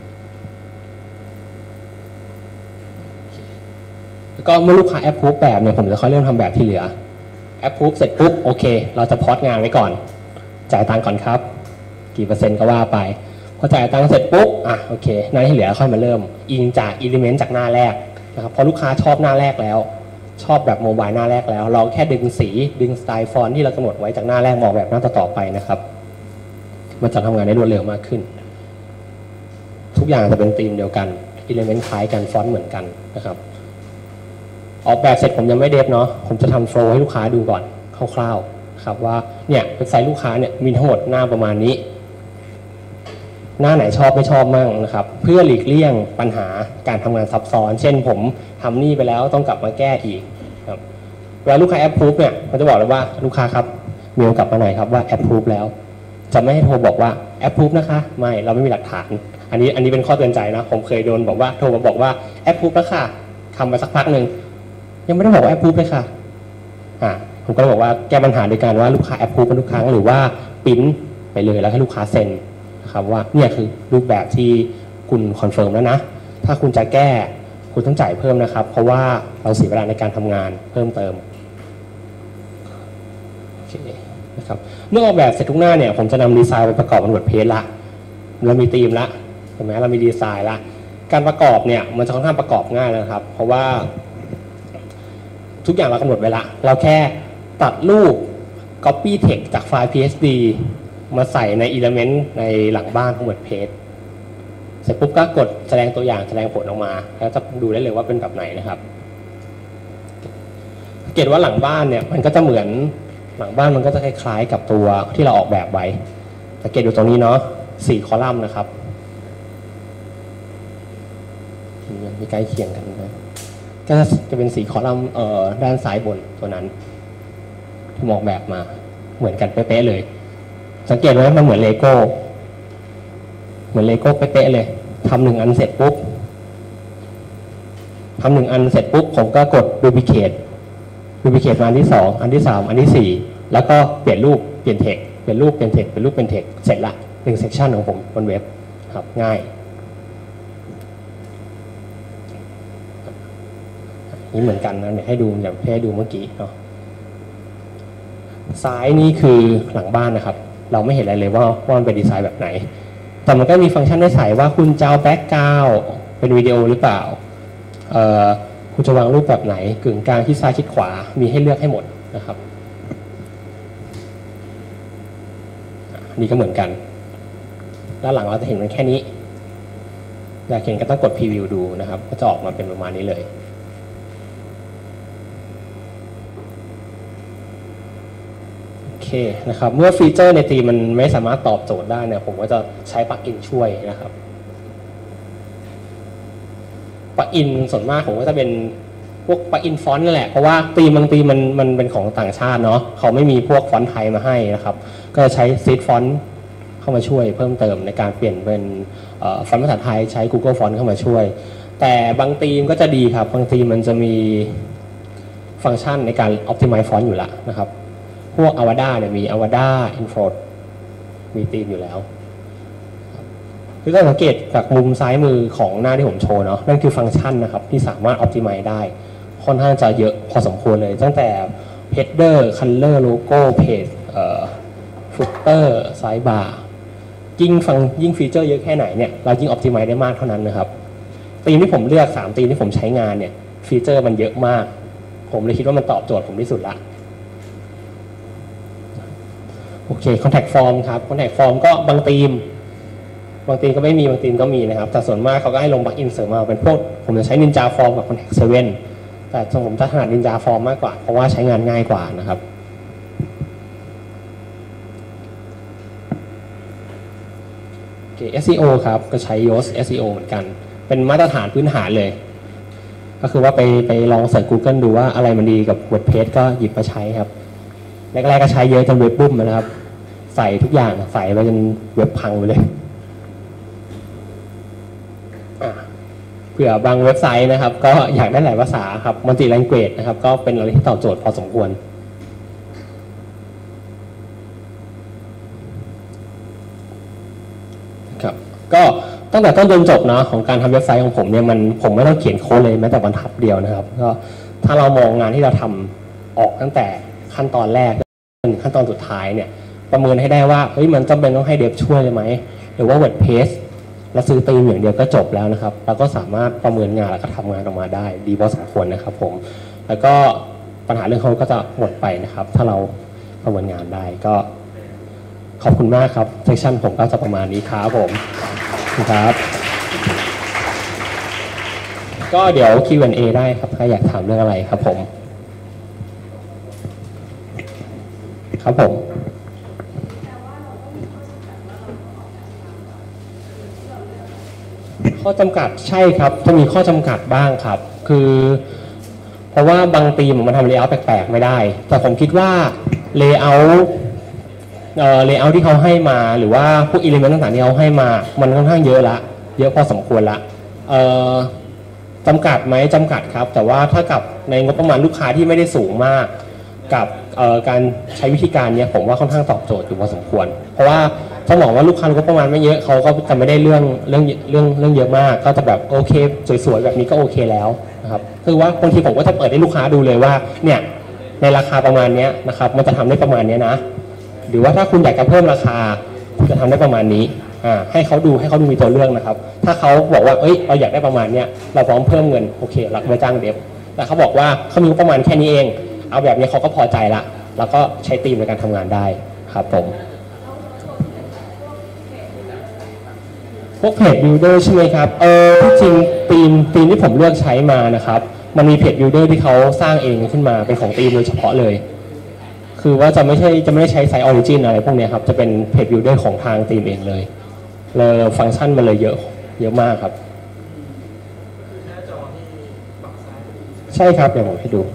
แล้วก็เมื่อลูกค้าแอปพูฟแบบเนี่ยผมจะค่อยเริ่มทำแบบที่เหลือแอปพูฟเสร็จปุ๊บโอเคเราจะพอดงานไว้ก่อนจ่ายตังค์ก่อนครับกี่เปอร์เซ็นต์ก็ว่าไปพอจ่ายตังค์เสร็จปุ๊บอ่ะโอเคหน้าที่เหลือค่อยมาเริ่มอิงจากอิเลเมนต์จากหน้าแรกนะครับพอลูกค้าชอบหน้าแรกแล้วชอบแบบโมบายหน้าแรกแล้วเราแค่ดึงสีดึงสไตล์ฟอนต์ที่เรากำหนดไว้จากหน้าแรกมองแบบหน้าต่อๆไปนะครับมันจะทำงานได้รวดเร็วมากขึ้นทุกอย่างจะเป็นธีมเดียวกันอิเลเมนต์คล้ายกันฟอนต์เหมือนกันนะครับออกแบบเสร็จผมยังไม่เดฟเนาะผมจะทำโฟล์ให้ลูกค้าดูก่อนคร่าวๆครับว่าเนี่ยเว็บไซต์ลูกค้าเนี่ยมีทั้งหมดหน้าประมาณนี้หน้าไหนชอบไม่ชอบมั่งนะครับเพื่อหลีกเลี่ยงปัญหาการทำงานซับซ้อนเช่นผมทำนี่ไปแล้วต้องกลับมาแก้อีกครับเวลาลูกค้าแอปพูฟเนี่ยมันจะบอกเลยว่าลูกค้าครับมีโอกาสมาหน่อยครับว่าแอปพูฟแล้วจะไม่ให้โทรบอกว่าแอปพูฟนะคะไม่เราไม่มีหลักฐานอันนี้อันนี้เป็นข้อเตือนใจนะผมเคยโดนบอกว่าโทรมาบอกว่าแอปพูฟแล้วค่ะทำไปสักพักหนึ่งยังไม่ได้บอกว่าแอปพูฟเลยค่ะอ่าผมก็เลยบอกว่าแก้ปัญหาโดยการว่าลูกค้าแอปพูฟเป็นทุกครั้งหรือว่าปิ้นไปเลยแล้วให้ลูกค้าเซ็นนะครับว่าเนี่ยคือรูปแบบที่คุณคอนเฟิร์มแล้วนะถ้าคุณจะแก้คุณต้องจ่ายเพิ่มนะครับเพราะว่าเราเสียเวลาในการทำงานเพิ่มเติมโอเคนะครับเมื่อออกแบบเสร็จทุกหน้าเนี่ยผมจะนำดีไซน์ไปประกอบบนบทเพจละเรามีธีมละเห็นไหมเรามีดีไซน์ละการประกอบเนี่ยมันจะค่อนข้างประกอบง่ายนะครับเพราะว่าทุกอย่างเรากำหนดไว้ละเราแค่ตัดรูป copy text จากไฟล์ พี เอส ดี มาใส่ใน element ในหลังบ้านของบทเพจเสร็จปุ๊บก็กดแสดงตัวอย่างแสดงผลออกมาแล้วจะดูได้เลยว่าเป็นแบบไหนนะครับสังเกตว่าหลังบ้านเนี่ยมันก็จะเหมือนหลังบ้านมันก็จะคล้ายๆกับตัวที่เราออกแบบไว้สังเกตดูตรงนี้เนาะสี่คอลัมน์นะครับมีใกล้เคียงกันนะก็จะเป็นสีคอลัมน์ด้านซ้ายบนตัวนั้นที่ออกแบบมาเหมือนกันเป๊ะๆเลยสังเกตว่ามันเหมือนเลโก้เหมือนเลโก้เป๊ะๆเลยทำหนึ่งอันเสร็จปุ๊บทำหนึ่งอันเสร็จปุ๊บผมก็กดดูพิเคทดูพิเคทมาอันที่สองอันที่สามอันที่สี่แล้วก็เปลี่ยนรูปเปลี่ยนเทคเปลี่ยนรูปเปลี่ยนเทคเปลี่ยนรูปเป็นเทคเสร็จละหนึ่งเซสชันของผมบนเว็บครับง่ายนี่เหมือนกันนะเดี๋ยวให้ดูอย่างที่ให้ดูเมื่อกี้เนาะซ้ายนี่คือหลังบ้านนะครับเราไม่เห็นอะไรเลยว่าว่ามันเป็นดีไซน์แบบไหนแต่มันก็มีฟังก์ชันได้ใส่ว่าคุณจะเอาแบ็กกราวด์เป็นวิดีโอหรือเปล่าเอ่อคุณจะวางรูปแบบไหนกึ่งกลางที่ซ้ายชิดขวามีให้เลือกให้หมดนะครับนี่ก็เหมือนกันด้านหลังเราจะเห็นมันแค่นี้อยากเห็นก็ต้องกดพรีวิวดูนะครับก็จะออกมาเป็นประมาณนี้เลยโอเคนะครับเมื่อฟีเจอร์ในทีมมันไม่สามารถตอบโจทย์ได้เนี่ยผมก็จะใช้ปลั๊กอินช่วยนะครับปลั๊กอินส่วนมากผมก็จะเป็นพวกปลั๊กอินฟอนต์นั่นแหละเพราะว่าธีมบางธีมมันมันเป็นของต่างชาติเนาะเขาไม่มีพวกฟอนต์ไทยมาให้นะครับก็ใช้ซีดฟอนต์เข้ามาช่วยเพิ่มเติมในการเปลี่ยนเป็นฟอนต์ภาษาไทยใช้ Google Font เข้ามาช่วยแต่บางธีมก็จะดีครับบางธีมมันจะมีฟังก์ชันในการ optimize font อยู่ละนะครับพวก Avada เนี่ยมี Avada Info มีธีมอยู่แล้วคือถ้าสังเกตจากมุมซ้ายมือของหน้าที่ผมโชว์เนาะนั่นคือฟังก์ชันนะครับที่สามารถ optimize ได้ค่อนข้างจะเยอะพอสมควรเลยตั้งแต่ header color logo page เอ่อ footer sidebar ยิ่งฟังยิ่งฟีเจอร์เยอะแค่ไหนเนี่ยเรายิ่ง optimize ได้มากเท่านั้นนะครับธีมที่ผมเลือกสามธีมที่ผมใช้งานเนี่ยฟีเจอร์มันเยอะมากผมเลยคิดว่ามันตอบโจทย์ผมที่สุดละโอเค contact form ครับ contact form ก็บางธีมบางธีมก็ไม่มีบางธีมก็มีนะครับแต่ส่วนมากเขาก็ให้ลง plugin เสริมมาเป็นพวกผมจะใช้ Ninja Form กับ contact เซเว่นแต่ผมจะถนัด Ninja Form มากกว่าเพราะว่าใช้งานง่ายกว่านะครับโอเค เอส อี โอ ครับก็ใช้ Yoast เอส อี โอ เหมือนกันเป็นมาตรฐานพื้นฐานเลยก็คือว่าไปไปลองเสิร์ช Google ดูว่าอะไรมันดีกับ WordPress ก็หยิบมาใช้ครับแรกๆก็ใช้เยอะจนเว็บบุ้มนะครับใส่ทุกอย่างใส่ไปจนเว็บพังไปเลยเผื่อบางเว็บไซต์นะครับก็อยากได้หลายภาษาครับ Multi Language นะครับก็เป็นอะไรที่ตอบโจทย์พอสมควรครับก็ตั้งแต่ต้นจนจบนะของการทำเว็บไซต์ของผมเนี่ยมันผมไม่ต้องเขียนโค้ดเลยแม้แต่บรรทัดเดียวนะครับก็ถ้าเรามองงานที่เราทำออกตั้งแต่ขั้นตอนแรกจนขั้นตอนสุดท้ายเนี่ยประเมินให้ได้ว่าเฮ้ยมันจำเป็นต้องให้เดฟช่วยเลยไหมหรือว่า WordPress เราซื้อธีมอย่างเดียวก็จบแล้วนะครับเราก็สามารถประเมินงานแล้วก็ทำงานออกมาได้ดีพอสมควรนะครับผมแล้วก็ปัญหาเรื่องโค้ดก็จะหมดไปนะครับถ้าเราประเมินงานได้ก็ขอบคุณมากครับเซสชั่นผมก็จะประมาณนี้ครับผมครับก็เดี๋ยว คิว แอนด์ เอ ได้ครับถ้าอยากถามเรื่องอะไรครับผมครับผมข้อจำกัดใช่ครับจะมีข้อจำกัดบ้างครับคือเพราะว่าบางธีมมันทำเลเยอร์แปลกๆไม่ได้แต่ผมคิดว่าเลเยอร์เอ่อเลเยอร์ที่เขาให้มาหรือว่าพวกอิเลเมนต์ต่างๆที่เขาให้มามันค่อนข้างเยอะละเยอะพอสมควรละเอ่อจำกัดไหมจำกัดครับแต่ว่าถ้ากับในงบประมาณลูกค้าที่ไม่ได้สูงมากกับการใช้วิธีการนี้ผมว่าค่อนข้างตอบโจทย์อยู่พอสมควรเพราะว่าต้องบอกว่าลูกค้างบประมาณไม่เยอะเขาก็จะไม่ได้เรื่องเรื่องเรื่องเรื่องเยอะมากก็จะแบบโอเคสวยๆแบบนี้ก็โอเคแล้วนะครับคือว่าบางทีผมก็จะเปิดให้ลูกค้าดูเลยว่าเนี่ยในราคาประมาณนี้นะครับมันจะทำได้ประมาณนี้นะหรือว่าถ้าคุณอยากจะเพิ่มราคาคุณจะทำได้ประมาณนี้อ่าให้เขาดูให้เขาดูมีตัวเลือกนะครับถ้าเขาบอกว่าเอ้ยเราอยากได้ประมาณนี้เราพร้อมเพิ่มเงินโอเคเราไปจ้างเดฟแต่เขาบอกว่าเขามีประมาณแค่นี้เองเอาแบบนี้เขาก็พอใจละแล้วก็ใช้ธีมในการทำงานได้ครับผมพวกเพจบิลเดอร์ใช่ไหมครับเออที่จริงธีมธีมที่ผมเลือกใช้มานะครับมันมีเพจบิลเดอร์ที่เขาสร้างเองขึ้นมาเป็นของธีมโดยเฉพาะเลยคือว่าจะไม่ใช่จะไม่ได้ใช้ไซต์ออริจินอะไรพวกนี้ครับจะเป็นเพจบิลเดอร์ของทางธีมเองเลยเลยฟังก์ชันมันเลยเยอะเยอะมากครับใช่ครับเดี๋ยวผมให้ดู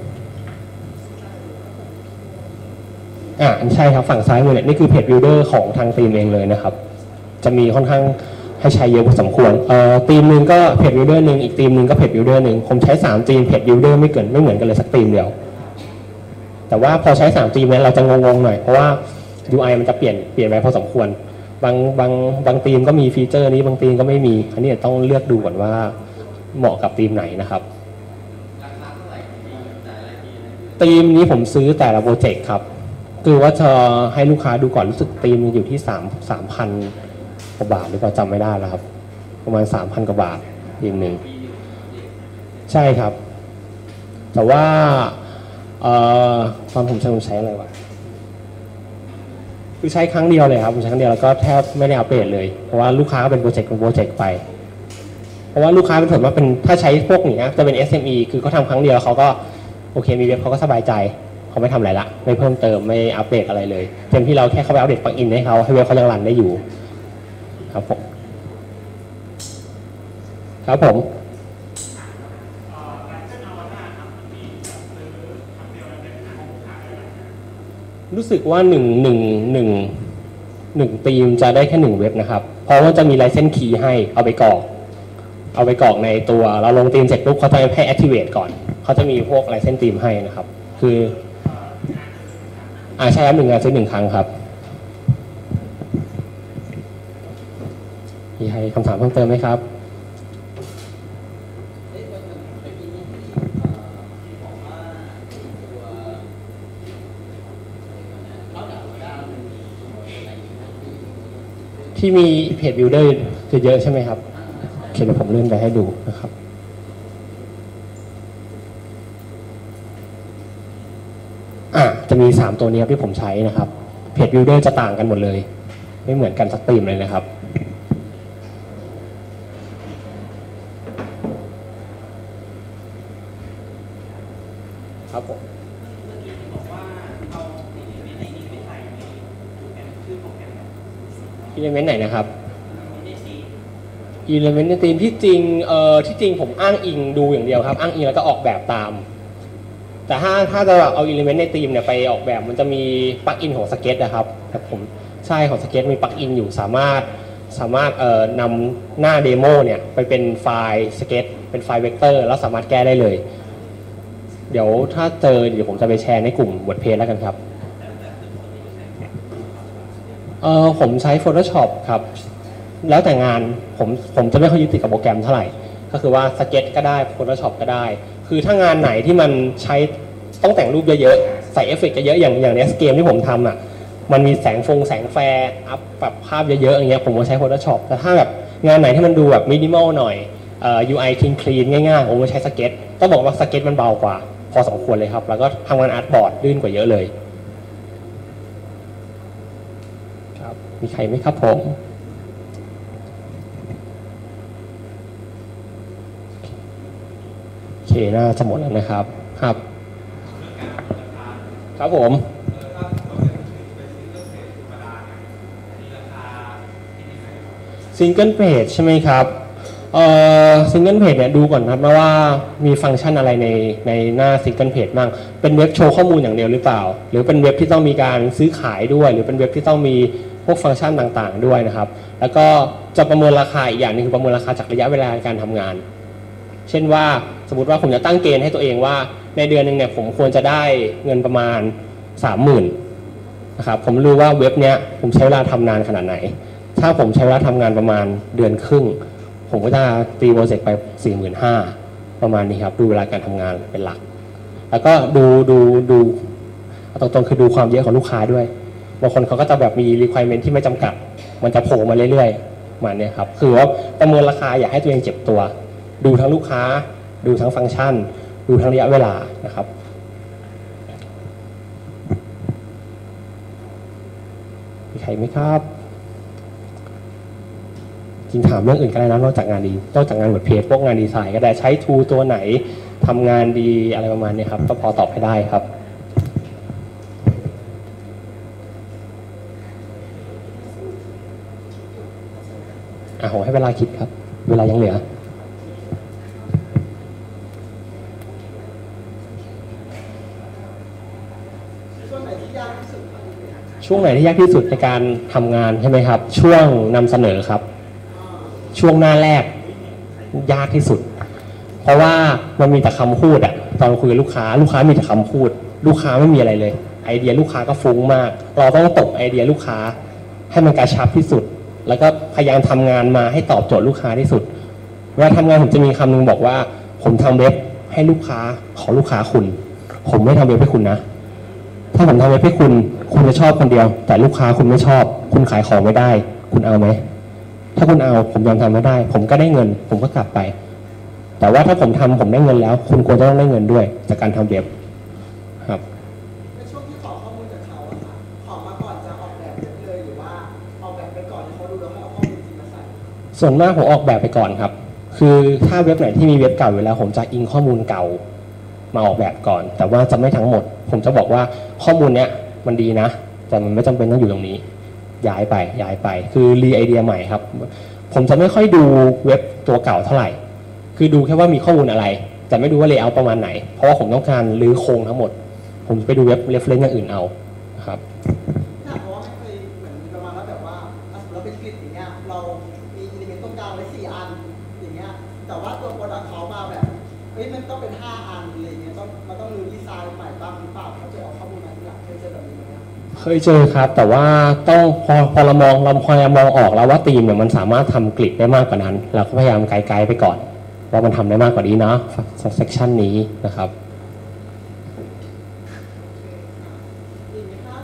อ่าใช่ครับฝั่งซ้ายมือเนี่ยนี่คือเพจบิลเดอร์ของทางธีมเองเลยนะครับจะมีค่อนข้างให้ใช้เยอะพอสมควรเอ่อธีมหนึ่งก็เพจบิลเดอร์หนึ่งอีกธีมหนึ่งก็เพจบิลเดอร์หนึ่งผมใช้สามธีมเพจบิลเดอร์ไม่เกินไม่เหมือนกันเลยสักธีมเดียวแต่ว่าพอใช้สามธีมเนี่ยเราจะงงๆหน่อยเพราะว่า ยู ไอ มันจะเปลี่ยนเปลี่ยนไปพอสมควรบางบางบางธีมก็มีฟีเจอร์นี้บางธีมก็ไม่มีอันนี้ต้องเลือกดูก่อนว่าเหมาะกับธีมไหนนะครับธีมนี้ผมซื้อแต่ละโปรเจกต์ครับคือว่าจะให้ลูกค้าดูก่อนรู้สึกธีมอยู่ที่สามสามพันกว่าบาทหรือเปล่าจำไม่ได้แล้วครับประมาณสามพันกว่าบาทธีมหนึ่งใช่ครับแต่ว่าเอ่อตอนผมใช้ผมใช้อะไรวะคือใช้ครั้งเดียวเลยครับผมใช้ครั้งเดียวแล้วก็แทบไม่ได้อัปเดตเลยเพราะว่าลูกค้าก็เป็นโปรเจกต์เป็นโปรเจกต์ไปเพราะว่าลูกค้าเป็นส่วนมากเป็นถ้าใช้พวกนี้จะเป็น เอส เอ็ม อี คือเขาทำครั้งเดียวเขาก็โอเคมีเว็บเขาก็สบายใจเขาไม่ทำอะไรละไม่เพิ่มเติมไม่อัปเดตอะไรเลยเต็มที่เราแค่เข้าไปอัปเดตปลั๊กอินให้เขาให้เว็บเขายังรันได้อยู่ครับผมครับผมรู้สึกว่าหนึ่งหนึ่งหนึ่งหนึ่งธีมจะได้แค่หนึ่งเว็บนะครับเพราะว่าจะมีไลเซนส์คีย์ให้เอาไปกรอกเอาไปกรอกในตัวเราลงธีมเสร็จปุ๊บเขาจะให้ activate ก่อนเขาจะมีพวกไลเซนส์ธีมให้นะครับคืออ่าใช่ครับหนึ่งงานซื้อหนึ่งครั้งครับมีใครคำถามเพิ่มเติมไหมครับที่มีเพจบิลเดอร์เยอะๆใช่ไหมครับโอเคเดี๋ยวผมเลื่อนไปให้ดูนะครับอ่ะจะมีสามตัวนี้ที่ผมใช้นะครับเพจบิลเดอร์จะต่างกันหมดเลยไม่เหมือนกันสักธีมเลยนะครับครับผมอิเลเมนต์ไหนนะครับอิเลเมนต์ในธีมที่จริงเอ่อที่จริงผมอ้างอิงดูอย่างเดียวครับอ้างอิงแล้วก็ออกแบบตามแต่ถ้าถ้าจะเอาอิเลเมนต์ในธีมเนี่ยไปออกแบบมันจะมีปลั๊กอินของสเก็ตนะครับแต่ผมใช่ของสเก็ตมีปลั๊กอินอยู่สามารถสามารถเอ่อนำหน้าเดโมเนี่ยไปเป็นไฟล์สเก็ตเป็นไฟล์เวกเตอร์แล้วสามารถแก้ได้เลยเดี๋ยวถ้าเจอเดี๋ยวผมจะไปแชร์ในกลุ่มบทเพจแล้วกันครับเออผมใช้ Photoshop ครับแล้วแต่งานผมผมจะไม่ค่อยยึดติดกับโปรแกรมเท่าไหร่ก็คือว่าสเก็ตก็ได้ Photoshop ก็ได้คือถ้างานไหนที่มันใช้ต้องแต่งรูปเยอะๆใส่เอฟเฟกต์เยอะๆอย่างอย่างในเกมที่ผมทำอ่ะมันมีแสงฟงแสงแฟร์อัพแบบภาพเยอะๆอย่างเงี้ยผมก็ใช้ Photoshop แต่ถ้าแบบงานไหนที่มันดูแบบมินิมอลหน่อยเอ่อ ยู ไอ clean clean ง่ายๆผมก็ใช้สเก็ตต้องบอกว่าสเก็ตมันเบากว่าพอสมควรเลยครับแล้วก็ทำงานอาร์ตบอร์ดลื่นกว่าเยอะเลยครับมีใครไหมครับผมโอเคน่าจะหมดแล้วนะครับครับครับผมซิงเกิลเพจใช่ไหมครับเอ่อซิงเกิลเพจเนี่ยดูก่อนครับนะว่ามีฟังก์ชันอะไรในในหน้าซิงเกิลเพจบ้างเป็นเว็บโชว์ข้อมูลอย่างเดียวหรือเปล่าหรือเป็นเว็บที่ต้องมีการซื้อขายด้วยหรือเป็นเว็บที่ต้องมีพวกฟังก์ชันต่างๆด้วยนะครับแล้วก็จะประเมินราคาอีกอย่างนึงคือประเมินราคาจากระยะเวลาการทำงานเช่นว่าสมมติว่าผมจะตั้งเกณฑ์ให้ตัวเองว่าในเดือนหนึ่งเนี่ยผมควรจะได้เงินประมาณ สามหมื่น นะครับผมรู้ว่าเว็บเนี้ยผมใช้เวลาทำนานขนาดไหนถ้าผมใช้เวลาทำงานประมาณเดือนครึ่งผมก็จะตีโปรเจกต์ไป สี่หมื่นห้าพัน ประมาณนี้ครับดูเวลาการทำงานเป็นหลักแล้วก็ดูดูดูตรงๆคือดูความเยอะของลูกค้าด้วยบางคนเขาก็จะแบบมี requirement ที่ไม่จำกัดมันจะโผล่มาเรื่อยๆมาเนี่ยครับคือว่าประเมินราคาอยากให้ตัวเองเจ็บตัวดูทั้งลูกค้าดูทั้งฟังก์ชันดูทั้งระยะเวลานะครับมีใครไหมครับจริงถามเรื่องอื่นก็ได้นะนอกจากงานดีนอกจากงานบทเพจพวกงานดีไซน์ก็ได้ใช้ทูตัวไหนทำงานดีอะไรประมาณนี้ครับก็พอตอบให้ได้ครับอ่ะผมให้เวลาคิดครับเวลายังเหลือช่วงไหนที่ยากที่สุดในการทำงานใช่ไหมครับช่วงนำเสนอครับช่วงหน้าแรกยากที่สุดเพราะว่ามันมีแต่คำพูดอะตอนคุยกับลูกค้าลูกค้ามีแต่คำพูดลูกค้าไม่มีอะไรเลยไอเดียลูกค้าก็ฟุ้งมากเราต้องตบไอเดียลูกค้าให้มันกระชับที่สุดแล้วก็พยายามทำงานมาให้ตอบโจทย์ลูกค้าที่สุดเวลาทำงานผมจะมีคำนึงบอกว่าผมทำเว็บให้ลูกค้าของลูกค้าคุณผมไม่ทำเว็บให้คุณนะถ้าผมทำเว็บให้คุณคุณจะชอบคนเดียวแต่ลูกค้าคุณไม่ชอบคุณขายของไม่ได้คุณเอาไหมถ้าคุณเอาผมยอมทำไม่ได้ผมก็ได้เงินผมก็กลับไปแต่ว่าถ้าผมทำผมได้เงินแล้วคุณควรจะต้องได้เงินด้วยจากการทำเว็บครับในช่วงที่ขอข้อมูลจากเขาอะค่ะขอมาก่อนจะออกแบบเว็บเลยหรือว่าออกแบบไปก่อนเขาดูแล้วให้เอาข้อมูลจริงมาใส่ส่วนมากผมออกแบบไปก่อนครับคือถ้าเว็บไหนที่มีเว็บเก่าอยู่แล้วผมจะอิงข้อมูลเก่ามาออกแบบก่อนแต่ว่าจะไม่ทั้งหมดผมจะบอกว่าข้อมูลเนี้ยมันดีนะแต่มันไม่จำเป็นต้องอยู่ตรงนี้ย้ายไปย้ายไปคือรีไอเดียใหม่ครับผมจะไม่ค่อยดูเว็บตัวเก่าเท่าไหร่คือดูแค่ว่ามีข้อมูลอะไรแต่ไม่ดูว่าเลเยอร์ประมาณไหนเพราะว่าผมต้องการรื้อโครงทั้งหมดผมไปดูเว็บเรฟเฟรนซ์อย่างอื่นเอานะครับถ้าเพราะว่าไม่เคยเหมือนประมาณว่าแบบว่าถ้าสมมติเราเป็นกริดอย่างเงี้ยเรามีอิเลเมนต์ตรงกลางไว้สี่อันอย่างเงี้ยแต่ว่าตัวโปรดักต์เขามาแบบเฮ้ยมันต้องเป็นห้าอันอะไรเงี้ยต้องมันต้องรื้อดีไซน์ใหม่บ้างหรือเปล่าเขาจะเอาข้อมูลมาที่หลังเคยเจอแบบนี้ไหมครับเคยเจอครับ แต่ว่าต้องพอพอเรามองเราพยายามมองออกแล้วว่าธีมเนี่ยมันสามารถทำกริดได้มากกว่านั้นเราก็พยายามไกด์ๆไปก่อนว่ามันทำได้มากกว่านี้เนาะเซกชันนี้นะครับอีกไหมครับ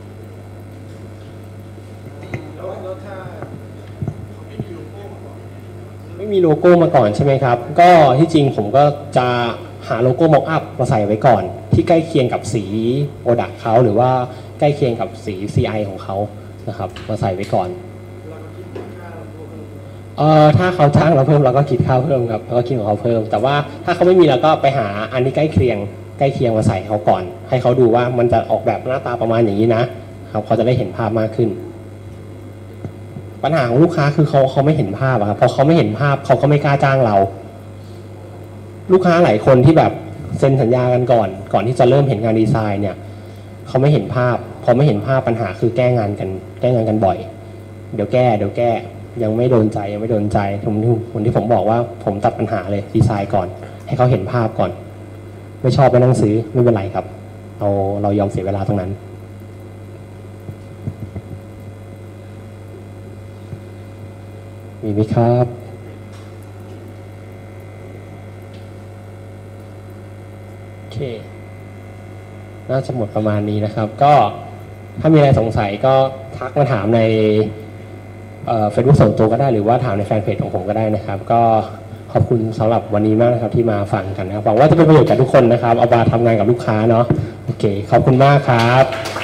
แล้วแล้วถ้าเขาไม่มีโลโก้มาก่อนไม่มีโลโก้มาก่อนใช่ไหมครับ ก็ที่จริงผมก็จะหาโลโก้ม็อกอัพมาใส่ไว้ก่อน ที่ใกล้เคียงกับสีโปรดักต์เขาหรือว่าใกล้เคียงกับสี ซี ไอ ของเขานะครับมาใส่ไว้ก่อนเราก็คิดค่าโลโก้เพิ่มเอ่อถ้าเขาจ้างเราเพิ่มเราก็คิดค่าเพิ่มครับเราก็คิดของเขาเพิ่ม แต่ว่าถ้าเขาไม่มีเราก็ไปหาอันที่ใกล้เคียงใกล้เคียงมาใส่เขาก่อน ให้เขาดูว่ามันจะออกแบบหน้าตาประมาณอย่างนี้นะครับเขาจะได้เห็นภาพมากขึ้น ปัญหาของลูกค้าคือเขาเขาไม่เห็นภาพอะครับพอเขาไม่เห็นภาพเขาก็ไม่กล้าจ้างเรา ลูกค้าหลายคนที่แบบเซ็นสัญญากันก่อน ก่อนที่จะเริ่มเห็นงานดีไซน์เนี่ยเขาไม่เห็นภาพพอไม่เห็นภาพปัญหาคือแก้งานกันแก้งานกันบ่อย เดี๋ยวแก้เดี๋ยวแก้ยังไม่โดนใจยังไม่โดนใจผมคนที่ผมบอกว่าผมตัดปัญหาเลยดีไซน์ก่อน ให้เขาเห็นภาพก่อน ไม่ชอบไม่ต้องซื้อไม่เป็นไรครับเราเรายอมเสียเวลาตรงนั้น มีไหมครับโอเคน่าจะหมดประมาณนี้นะครับ ก็ถ้ามีอะไรสงสัยก็ทักมาถามในเฟซบุ๊กส่วนตัวก็ได้หรือว่าถามในแฟนเพจของผมก็ได้นะครับ ก็ขอบคุณสำหรับวันนี้มากนะครับที่มาฟังกันนะครับหวังว่าจะเป็นประโยชน์กับทุกคนนะครับเอามาทำงานกับลูกค้าเนาะโอเคขอบคุณมากครับ